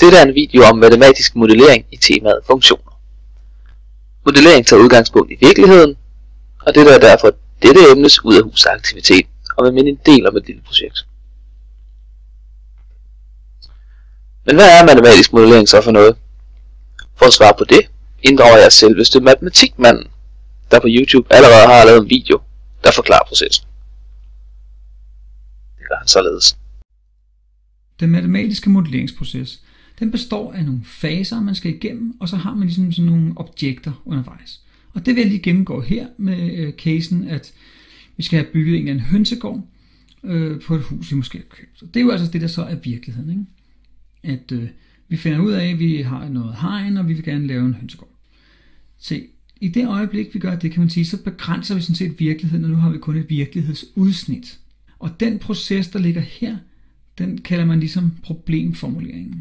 Dette er en video om matematisk modellering i temaet funktioner. Modellering tager udgangspunkt i virkeligheden, og dette er derfor dette emnes ud af hus aktivitet, og med en del om et lille projekt. Men hvad er matematisk modellering så for noget? For at svare på det, inddrager jeg selveste matematikmanden, der på YouTube allerede har lavet en video, der forklarer processen. Det gør han således. Den matematiske modelleringsproces, den består af nogle faser, man skal igennem, og så har man ligesom sådan nogle objekter undervejs. Og det vil jeg lige gennemgå her med casen, at vi skal have bygget en eller anden hønsegård på et hus, vi måske har købt. Det er jo altså det, der så er virkeligheden, ikke? At vi finder ud af, at vi har noget hegn, og vi vil gerne lave en hønsegård. Se, i det øjeblik, vi gør det, kan man sige, så begrænser vi sådan set virkeligheden, og nu har vi kun et virkelighedsudsnit. Og den proces, der ligger her, den kalder man ligesom problemformuleringen.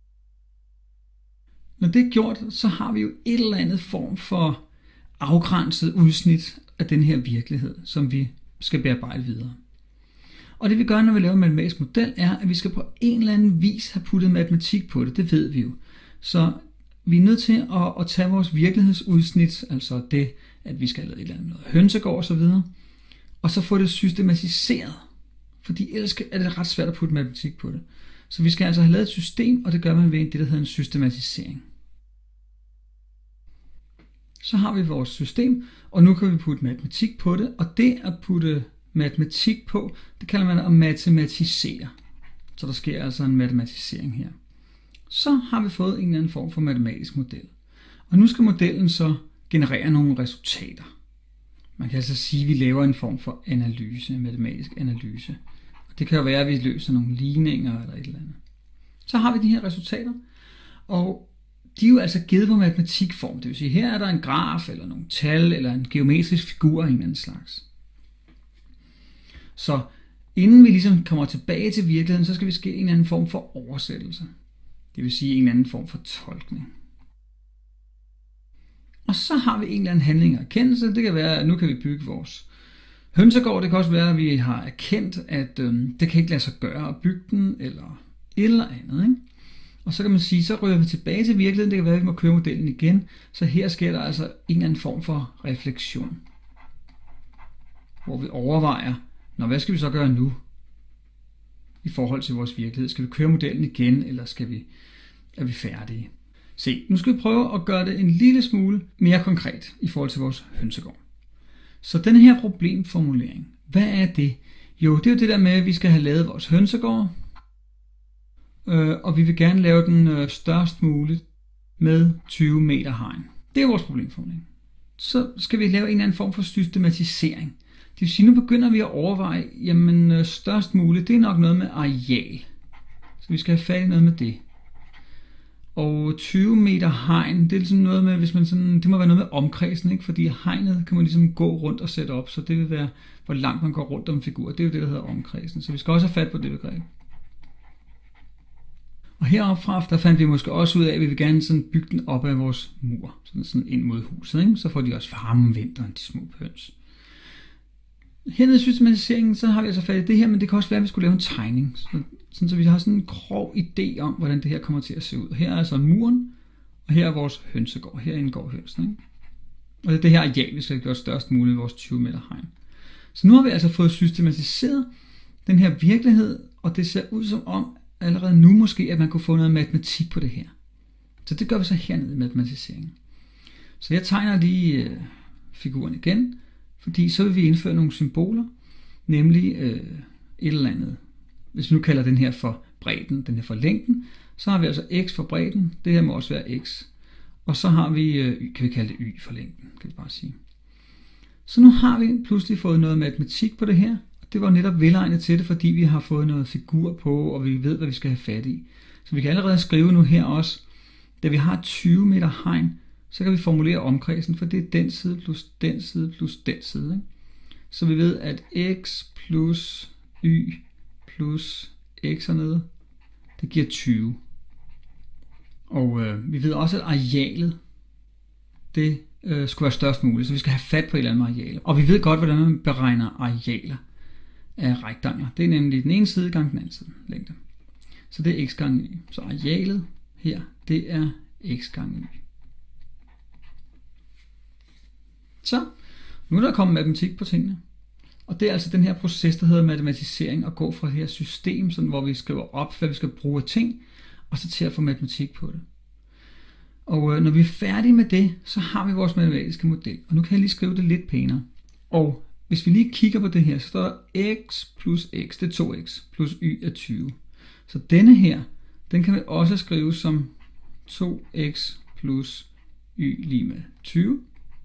Når det er gjort, så har vi jo et eller andet form for afgrænset udsnit af den her virkelighed, som vi skal bearbejde videre. Og det vi gør, når vi laver en matematisk model, er, at vi skal på en eller anden vis have puttet matematik på det. Det ved vi jo. Så vi er nødt til at tage vores virkelighedsudsnit, altså det, at vi skal have et eller andet hønsegård osv., og så få det systematiseret. Fordi ellers er det ret svært at putte matematik på det. Så vi skal altså have lavet et system, og det gør man ved det, der hedder en systematisering. Så har vi vores system, og nu kan vi putte matematik på det, og det at putte matematik på, det kalder man at matematisere. Så der sker altså en matematisering her. Så har vi fået en eller anden form for matematisk model. Og nu skal modellen så generere nogle resultater. Man kan altså sige, at vi laver en form for analyse, en matematisk analyse. Og det kan jo være, at vi løser nogle ligninger eller et eller andet. Så har vi de her resultater, og de er jo altså givet på matematikform. Det vil sige, her er der en graf, eller nogle tal, eller en geometrisk figur af en eller anden slags. Så inden vi ligesom kommer tilbage til virkeligheden, så skal vi ske en eller anden form for oversættelse. Det vil sige en eller anden form for tolkning. Og så har vi en eller anden handling og erkendelse. Det kan være, at nu kan vi bygge vores hønsegård. Det kan også være, at vi har erkendt, at det kan ikke lade sig gøre at bygge den, eller et eller andet, ikke? Og så kan man sige, så rører vi tilbage til virkeligheden. Det kan være, at vi må køre modellen igen. Så her sker der altså en eller anden form for refleksion. Hvor vi overvejer, hvad skal vi så gøre nu? I forhold til vores virkelighed. Skal vi køre modellen igen, eller er vi færdige? Se, nu skal vi prøve at gøre det en lille smule mere konkret i forhold til vores hønsegård. Så den her problemformulering, hvad er det? Jo, det er jo det der med, at vi skal have lavet vores hønsegård, og vi vil gerne lave den størst muligt med 20 meter hegn. Det er vores problemformulering. Så skal vi lave en eller anden form for systematisering. Det vil sige, nu begynder vi at overveje, jamen størst muligt, det er nok noget med areal. Så vi skal have fat i noget med det. Og 20 meter hegn, det er ligesom noget med, hvis man sådan, det må være noget med omkredsen, ikke? Fordi hegnet kan man ligesom gå rundt og sætte op, så det vil være, hvor langt man går rundt om en figur. Det er jo det, der hedder omkredsen. Så vi skal også have fat på det begreb. Og heroppe fra, der fandt vi måske også ud af, at vi vil gerne sådan bygge den op af vores mur, sådan ind mod huset, ikke? Så får de også varme om vinteren, de små høns. Hernede i systematiseringen, så har vi altså fat i det her, men det kan også være, at vi skulle lave en tegning. Så vi har sådan en grov idé om, hvordan det her kommer til at se ud. Og her er altså muren, og her er vores hønsegård. Her indgår hønsene, ikke? Og det er det her areal, vi skal have gjort størst muligt i vores 20 meter hegn. Så nu har vi altså fået systematiseret den her virkelighed, og det ser ud som om, allerede nu måske, at man kunne få noget matematik på det her. Så det gør vi så hernede i matematiseringen. Så jeg tegner lige figuren igen, fordi så vil vi indføre nogle symboler, nemlig et eller andet. Hvis vi nu kalder den her for bredden, den her for længden, så har vi altså x for bredden, det her må også være x. Og så har vi y, kan vi kalde det y for længden, kan vi bare sige. Så nu har vi pludselig fået noget matematik på det her, og det var netop velegnet til det, fordi vi har fået noget figur på, og vi ved, hvad vi skal have fat i. Så vi kan allerede skrive nu her også, da vi har 20 meter hegn, så kan vi formulere omkredsen, for det er den side plus den side plus den side, ikke? Så vi ved, at x plus y plus x hernede, det giver 20. Og vi ved også, at arealet, det skulle være størst muligt, så vi skal have fat på et eller andet areal. Og vi ved godt, hvordan man beregner arealer af rektangler. Det er nemlig den ene side gange den anden side længde. Så det er x gange y. Så arealet her, det er x gange y. Så, nu er der kommet matematik på tingene. Og det er altså den her proces, der hedder matematisering, at gå fra det her system, sådan, hvor vi skriver op, hvad vi skal bruge af ting, og så til at få matematik på det. Og når vi er færdige med det, så har vi vores matematiske model. Og nu kan jeg lige skrive det lidt pænere. Og hvis vi lige kigger på det her, så står der x plus x, det er 2x, plus y er 20. Så denne her, den kan vi også skrive som 2x plus y lige med 20.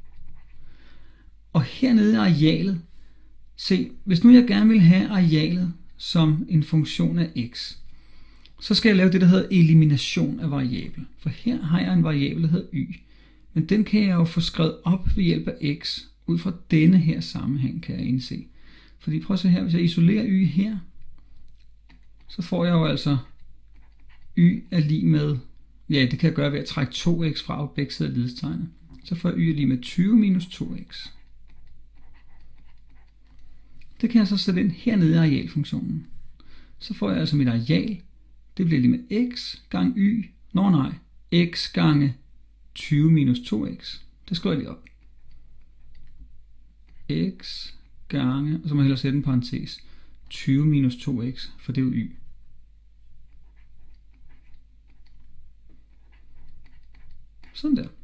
Og hernede i arealet, se, hvis nu jeg gerne vil have arealet som en funktion af x, så skal jeg lave det, der hedder elimination af variabel. For her har jeg en variabel, der hedder y. Men den kan jeg jo få skrevet op ved hjælp af x. Ud fra denne her sammenhæng kan jeg indse. Fordi prøv at se her, hvis jeg isolerer y her, så får jeg jo altså y er lige med, ja, det kan jeg gøre ved at trække 2x fra begge sider af lidestegnet. Så får jeg y er lige med 20 minus 2x. Det kan jeg så sætte ind hernede i arealfunktionen. Så får jeg altså mit areal, det bliver lige med x gange y, x gange 20 minus 2x. Det skriver jeg lige op. X gange, og så må jeg hellere sætte en parentes, 20 minus 2x, for det er jo y. Sådan der.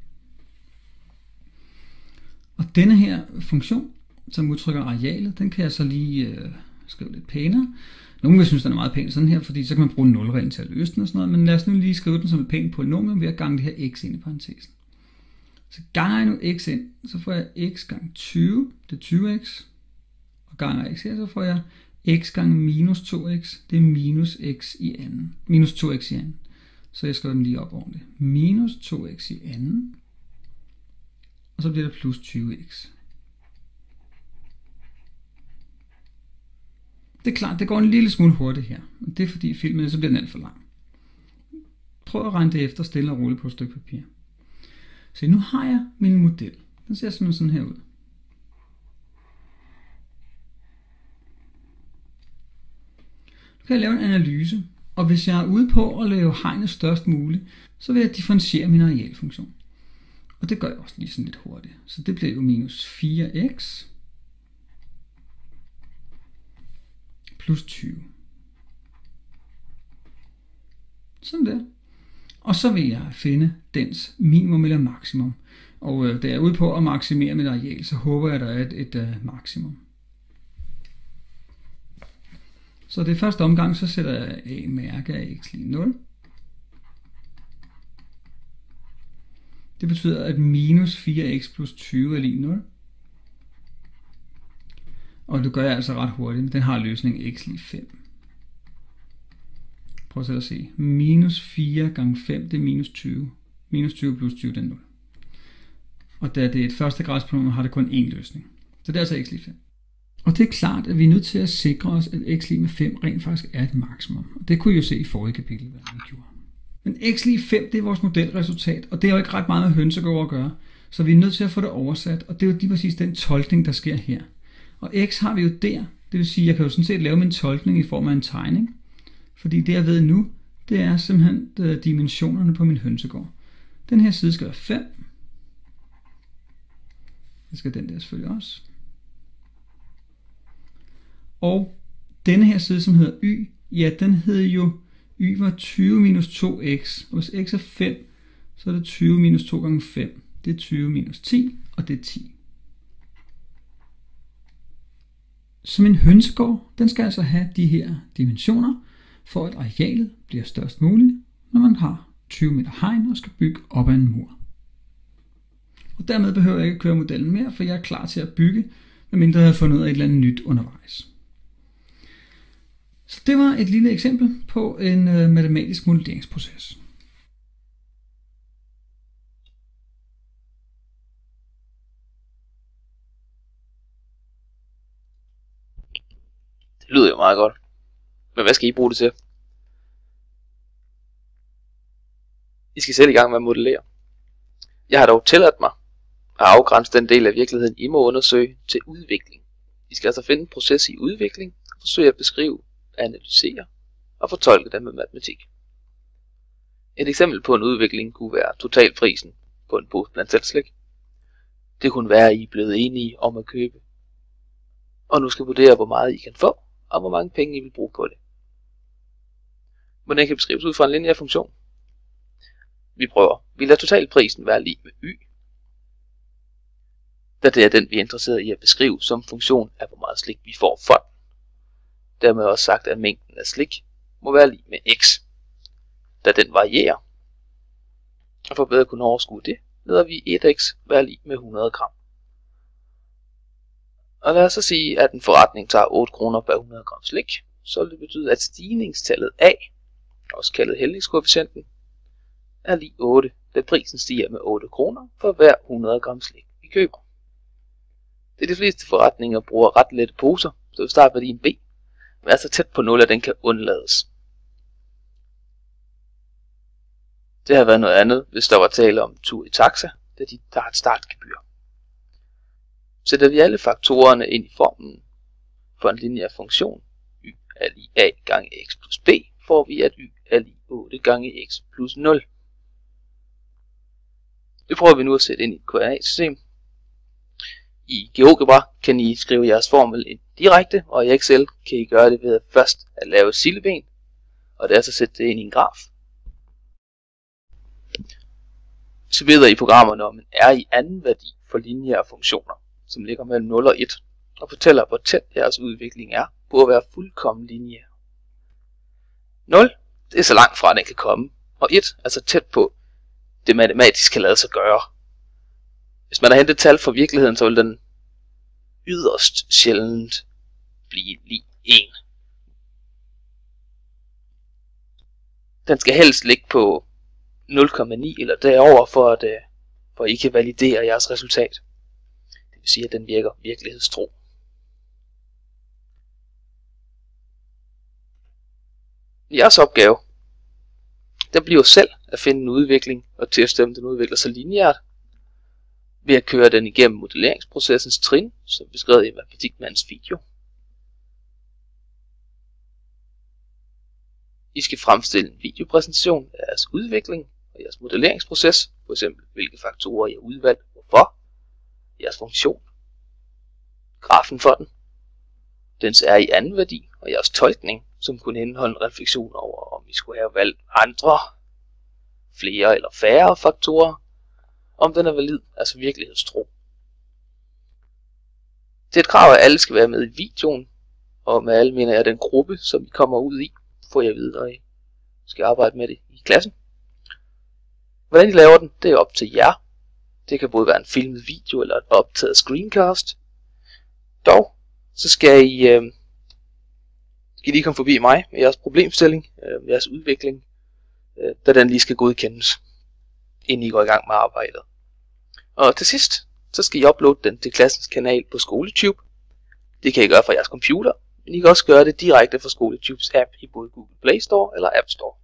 Og denne her funktion, som udtrykker arealet, den kan jeg så lige skrive lidt pænere. Nogle vil synes, den er meget pæn sådan her, fordi så kan man bruge nulreglen til at løse den og sådan noget, men lad os nu lige skrive den som et pænt polynomium ved at gange det her x ind i parentesen. Så ganger jeg nu x ind, så får jeg x gange 20, det er 20x, og ganger x her, så får jeg x gange minus 2x, det er minus x i anden, minus 2x i anden. Så jeg skriver den lige op ordentligt. Minus 2x i anden, og så bliver det plus 20x. Det er klart, det går en lille smule hurtigt her. Det er fordi filmen, så bliver den alt for lang. Prøv at regne det efter stille og roligt på et stykke papir. Så nu har jeg min model. Den ser simpelthen sådan her ud. Nu kan jeg lave en analyse, og hvis jeg er ude på at lave hegnet størst muligt, så vil jeg differentiere min arealfunktion. Og det gør jeg også lige sådan lidt hurtigt. Så det bliver jo minus 4x plus 20. Sådan der. Og så vil jeg finde dens minimum eller maksimum. Og da jeg er ude på at maksimere mit areal, så håber jeg, at der er et maksimum. Så det første omgang, så sætter jeg a mærke af x lige 0. Det betyder, at minus 4x plus 20 er lige 0. Og det gør jeg altså ret hurtigt, men den har løsning x lige 5. Prøv selv at se. Minus 4 gange 5, det er minus 20. Minus 20 plus 20, det er 0. Og da det er et første grads polynomium, har det kun én løsning. Så det er altså x lige 5. Og det er klart, at vi er nødt til at sikre os, at x lige med 5 rent faktisk er et maksimum. Og det kunne I jo se i forrige kapitel, hvad vi gjorde. Men x lige 5, det er vores modelresultat, og det er jo ikke ret meget med hønsegård at gøre. Så vi er nødt til at få det oversat, og det er jo lige præcis den tolkning, der sker her. Og x har vi jo der, det vil sige, at jeg kan jo sådan set lave min tolkning i form af en tegning. Fordi det jeg ved nu, det er simpelthen dimensionerne på min hønsegård. Den her side skal være 5. Det skal den der selvfølgelig også. Og denne her side, som hedder y, ja, den hedder jo, y var 20 minus 2x. Og hvis x er 5, så er det 20 minus 2 gange 5. Det er 20 minus 10, og det er 10. Så min hønsegård, den skal altså have de her dimensioner, for at arealet bliver størst muligt, når man har 20 meter hegn og skal bygge op ad en mur. Og dermed behøver jeg ikke køre modellen mere, for jeg er klar til at bygge, medmindre jeg har fundet ud af et eller andet nyt undervejs. Så det var et lille eksempel på en matematisk modelleringsproces. Det lyder jo meget godt. Men hvad skal I bruge det til? I skal selv i gang med at modellere. Jeg har dog tilladt mig at afgrænse den del af virkeligheden, I må undersøge, til udvikling. I skal altså finde en proces i udvikling, og forsøge at beskrive, analysere og fortolke den med matematik. Et eksempel på en udvikling kunne være totalprisen på en pose blandt slik. Det kunne være, at I er blevet enige om at købe, og nu skal vurdere, hvor meget I kan få, og hvor mange penge I vil bruge på det. Hvordan kan beskrives ud fra en lineær funktion? Vi prøver. Vi lader totalprisen være lig med y, da det er den, vi er interesseret i at beskrive som funktion af, hvor meget slik vi får for den. Dermed også sagt, at mængden af slik må være lig med x, da den varierer. Og for bedre at kunne overskue det, lader vi 1x være lig med 100 gram. Og lad os så sige, at en forretning tager 8 kroner per 100 gram slik, så vil det betyde, at stigningstallet a, også kaldet hældningskoefficienten, er lig 8, da prisen stiger med 8 kroner for hver 100 gram slik, vi køber. Det er de fleste forretninger bruger ret lette poser, så startværdien b er så tæt på 0, at den kan undlades. Det har været noget andet, hvis der var tale om tur i taxa, da de tager et startgebyr. Sætter vi alle faktorerne ind i formlen for en lineær funktion, y er lig a gange x plus b, får vi, at y er lig 8 gange x plus 0. Det prøver vi nu at sætte ind i et koordinatsystem. I GeoGebra kan I skrive jeres formel ind direkte, og i Excel kan I gøre det ved at først at lave et sildeben, og derefter sætte det ind i en graf. Så beder I programmerne om en r i anden værdi for lineære funktioner, som ligger mellem 0 og 1, og fortæller, hvor tæt jeres udvikling er på at være fuldkommen lineær. 0, det er så langt fra, at den kan komme, og 1 er så tæt på, det matematisk kan lade sig gøre. Hvis man har hentet tal fra virkeligheden, så vil den yderst sjældent blive lig 1. Den skal helst ligge på 0,9 eller derover, for at I kan validere jeres resultat. Det vil sige, at den virker virkelighedstro. Jeres opgave, den bliver selv at finde en udvikling og teste, om den udvikler sig lineært, ved at køre den igennem modelleringsprocessens trin, som beskrevet i Matematikmandens video. I skal fremstille en videopræsentation af jeres udvikling og jeres modelleringsproces, f.eks. hvilke faktorer I har udvalgt, hvorfor, jeres funktion, grafen for den, dens r i anden værdi og jeres tolkning, som kunne indeholde en refleksion over, om I skulle have valgt andre, flere eller færre faktorer, om den er valid, altså virkelighedstro. Det er et krav, at alle skal være med i videoen, og med alle mener jeg den gruppe, som I kommer ud i, får jeg vide, når I skal arbejde med det i klassen. Hvordan I laver den, det er op til jer. Det kan både være en filmet video eller et optaget screencast. Dog, så skal I lige komme forbi mig med jeres problemstilling, jeres udvikling, da den lige skal godkendes, inden I går i gang med arbejdet. Og til sidst, så skal I uploade den til klassens kanal på SkoleTube. Det kan I gøre fra jeres computer, men I kan også gøre det direkte fra SkoleTubes app i både Google Play Store eller App Store.